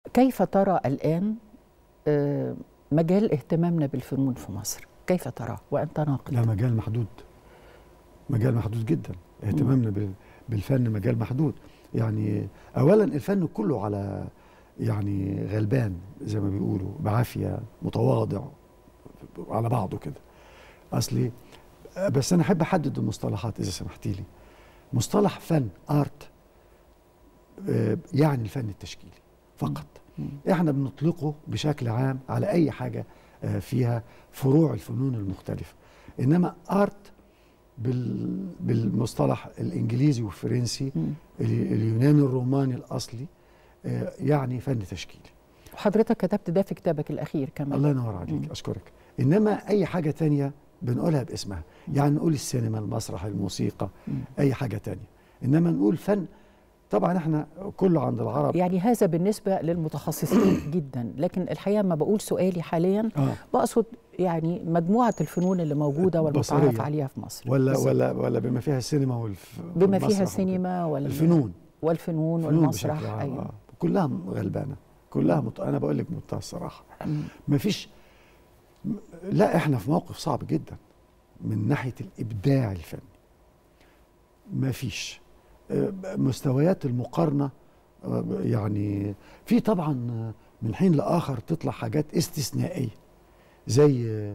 كيف ترى الآن مجال اهتمامنا بالفنون في مصر؟ كيف تراه وأنت ناقد؟ لا، مجال محدود، مجال محدود جدا. اهتمامنا بالفن مجال محدود. يعني أولا الفن كله على يعني غلبان زي ما بيقولوا، بعافية، متواضع على بعضه كده. أصلي بس أنا أحب أحدد المصطلحات إذا سمحتي لي. مصطلح فن ارت يعني الفن التشكيلي فقط. احنا بنطلقه بشكل عام على اي حاجه فيها فروع الفنون المختلفه. انما ارت بالمصطلح الانجليزي والفرنسي اليوناني الروماني الاصلي يعني فن تشكيلي. وحضرتك كتبت ده في كتابك الاخير كمان. الله ينور عليك، اشكرك. انما اي حاجه تانية بنقولها باسمها. يعني نقول السينما، المسرح، الموسيقى، اي حاجه تانية. انما نقول فن، طبعا احنا كله عند العرب. يعني هذا بالنسبه للمتخصصين جدا، لكن الحقيقه ما بقول سؤالي حاليا بقصد يعني مجموعه الفنون اللي موجوده والمتعارف عليها في مصر، ولا بما فيها السينما بما فيها السينما والفنون والمسرح. ايوه كلها غلبانه، كلها انا بقول لك بمنتهى الصراحه ما فيش. لا، احنا في موقف صعب جدا من ناحيه الابداع الفني. ما فيش مستويات المقارنه. يعني في طبعا من حين لاخر تطلع حاجات استثنائيه زي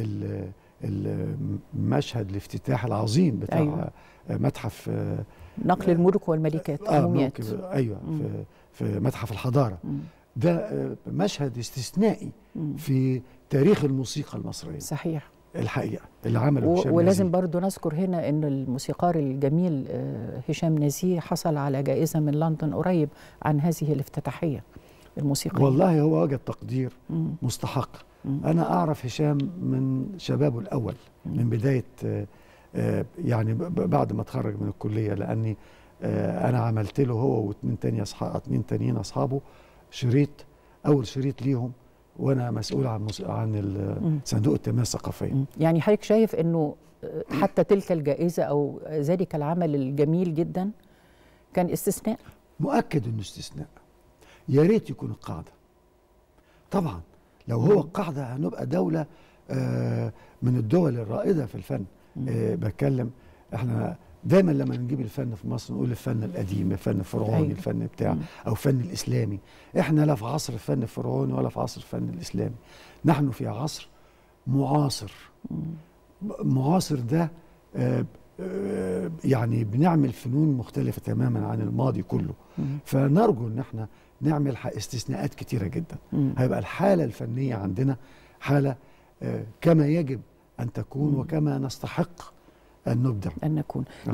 المشهد الافتتاح العظيم بتاع أيوة. متحف نقل الملوك والملكات عموميات. ايوه في متحف الحضاره. ده مشهد استثنائي في تاريخ الموسيقى المصريه. صحيح. الحقيقه اللي عمله هشام ولازم برضو نذكر هنا ان الموسيقار الجميل هشام نزيه حصل على جائزه من لندن قريب عن هذه الافتتاحيه الموسيقيه. والله هو وجد تقدير مستحق. انا اعرف هشام من شبابه الاول، من بدايه يعني بعد ما اتخرج من الكليه، لاني انا عملت له هو اتنين تانيين اصحابه شريط، اول شريط ليهم، وانا مسؤول عن صندوق التنميه الثقافيه. يعني حضرتك شايف انه حتى تلك الجائزه او ذلك العمل الجميل جدا كان استثناء؟ مؤكد انه استثناء. يا ريت يكون القاعده. طبعا لو هو القاعده هنبقى دوله من الدول الرائده في الفن. بتكلم احنا دايما لما نجيب الفن في مصر نقول الفن القديم، الفن الفرعوني، أيوة. الفن بتاع او الفن الاسلامي. احنا لا في عصر الفن الفرعوني ولا في عصر الفن الاسلامي. نحن في عصر معاصر. معاصر ده يعني بنعمل فنون مختلفة تماما عن الماضي كله. فنرجو ان احنا نعمل استثناءات كتيرة جدا. هيبقى الحالة الفنية عندنا حالة كما يجب ان تكون وكما نستحق ان نبدع. ان نكون